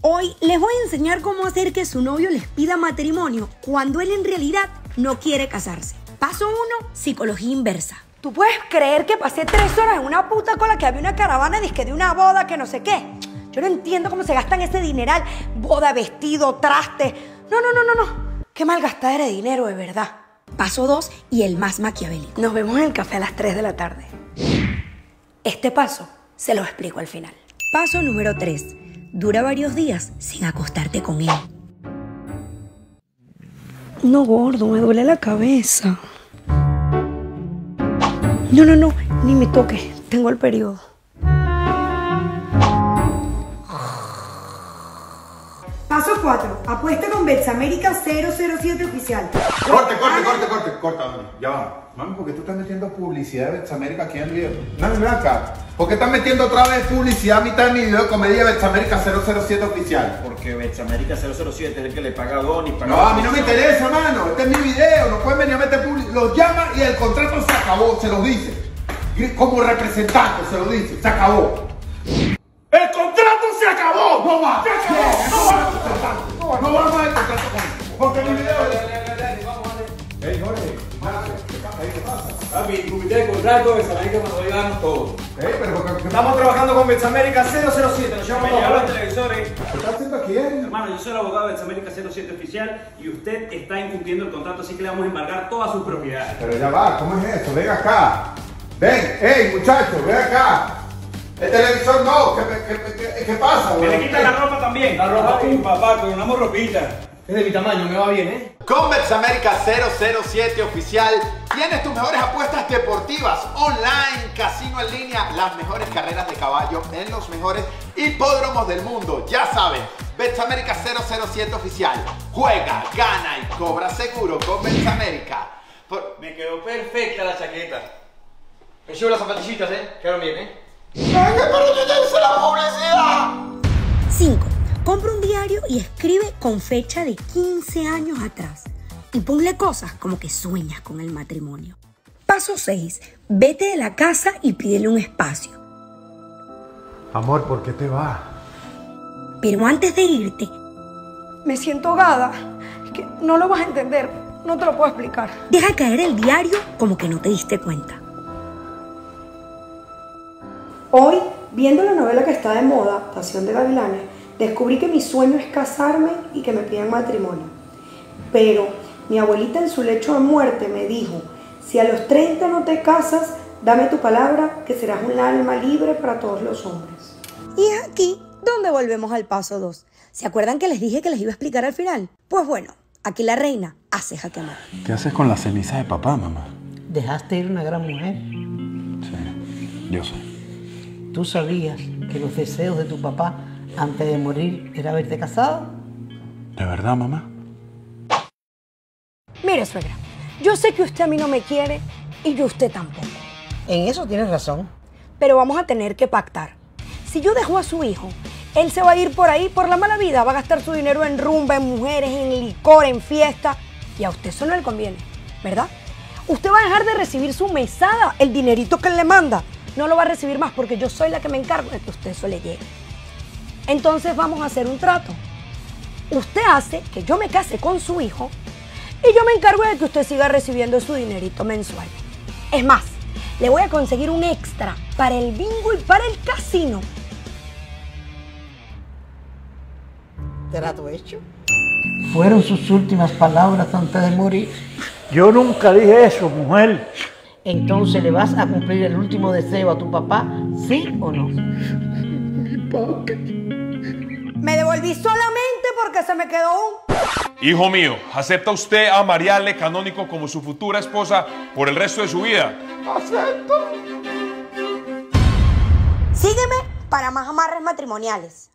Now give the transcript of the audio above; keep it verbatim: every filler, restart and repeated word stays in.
Hoy les voy a enseñar cómo hacer que su novio les pida matrimonio cuando él en realidad no quiere casarse. Paso uno, psicología inversa. ¿Tú puedes creer que pasé tres horas en una puta cola que había una caravana disque de una boda que no sé qué? Yo no entiendo cómo se gastan ese dineral. Boda, vestido, traste. No, no, no, no, no. Qué malgastadera de dinero, de verdad. Paso dos y el más maquiavélico. Nos vemos en el café a las tres de la tarde. Este paso se lo explico al final. Paso número tres. Dura varios días sin acostarte con él. No, gordo, me duele la cabeza. No, no, no, ni me toques. Tengo el periodo. Paso cuatro. Apuesta con Betsamerica cero cero siete oficial. Corte, corte, corte, corte, corta, mami. Ya va. Mami, ¿por qué tú estás metiendo publicidad de Betsamerica aquí en el video? Mami, ven acá. ¿Por qué estás metiendo otra vez publicidad a mitad de mi video de comedia de Betsamerica cero cero siete oficial? Porque Betsamerica cero cero siete es el que le paga a Donny. No, a mí no me interesa, mano. Este es mi video. No pueden venir a meter publicidad. Los llama y el contrato se acabó. Se los dice. Como representante se lo dice. Se acabó. ¡El contrato se acabó! ¡No va! ¡Se acabó! ¡No va! ¡No va! ¡No va más el contrato conmigo! Porque mi video... ¡Ey, Jorge! ¿Qué pasa? Papi, comité de contrato, Betsamerica nos va a ayudarnos todos. ¡Ey, pero qué Estamos trabajando con Betsamerica cero cero siete. Nos llevamos todos los televisores. ¿Qué estás haciendo aquí, eh? Hermano, yo soy el abogado de Betsamerica cero siete oficial y usted está incumpliendo el contrato, así que le vamos a embargar todas sus propiedades. Pero ya va, ¿cómo es esto? Ven acá. Ven, ey, muchachos, ven acá. El televisor no, ¿qué, qué, qué, qué pasa, Que le quitan la ropa también. La ropa tú, papá, con una ropita. Es de mi tamaño, me va bien, ¿eh? Con Betsamerica cero cero siete oficial tienes tus mejores apuestas deportivas online, casino en línea, las mejores carreras de caballo en los mejores hipódromos del mundo. Ya saben, Betsamerica cero cero siete oficial. Juega, gana y cobra seguro con Betsamerica. Por... Me quedó perfecta la chaqueta. Me llevo las zapatillitas, ¿eh? Quedaron bien, ¿eh? ¡Ay, pero yo ya hice la publicidad! cinco. Compra un diario y escribe con fecha de quince años atrás. Y ponle cosas como que sueñas con el matrimonio. Paso seis. Vete de la casa y pídele un espacio. Amor, ¿por qué te vas? Pero antes de irte... Me siento ahogada. Es que no lo vas a entender. No te lo puedo explicar. Deja caer el diario como que no te diste cuenta. Hoy, viendo la novela que está de moda, Pasión de Gavilanes, descubrí que mi sueño es casarme y que me pidan matrimonio. Pero mi abuelita en su lecho de muerte me dijo, si a los treinta no te casas, dame tu palabra que serás un alma libre para todos los hombres. Y es aquí donde volvemos al paso dos. ¿Se acuerdan que les dije que les iba a explicar al final? Pues bueno, aquí la reina hace jaque mate. ¿Qué haces con la ceniza de papá, mamá? Dejaste ir una gran mujer. Sí, yo sé. ¿Tú sabías que los deseos de tu papá antes de morir era haberte casado? ¿De verdad, mamá? Mire, suegra, yo sé que usted a mí no me quiere y yo a usted tampoco. En eso tienes razón. Pero vamos a tener que pactar. Si yo dejo a su hijo, él se va a ir por ahí por la mala vida, va a gastar su dinero en rumba, en mujeres, en licor, en fiesta. Y a usted eso no le conviene, ¿verdad? Usted va a dejar de recibir su mesada, el dinerito que él le manda. No lo va a recibir más porque yo soy la que me encargo de que usted eso le llegue. Entonces vamos a hacer un trato. Usted hace que yo me case con su hijo y yo me encargo de que usted siga recibiendo su dinerito mensual. Es más, le voy a conseguir un extra para el bingo y para el casino. ¿Trato hecho? Fueron sus últimas palabras antes de morir. Yo nunca dije eso, mujer. Entonces, ¿le vas a cumplir el último deseo a tu papá, sí o no? Me devolví solamente porque se me quedó un... Hijo mío, ¿acepta usted a Mariale Canónico como su futura esposa por el resto de su vida? ¡Acepto! Sígueme para más amarres matrimoniales.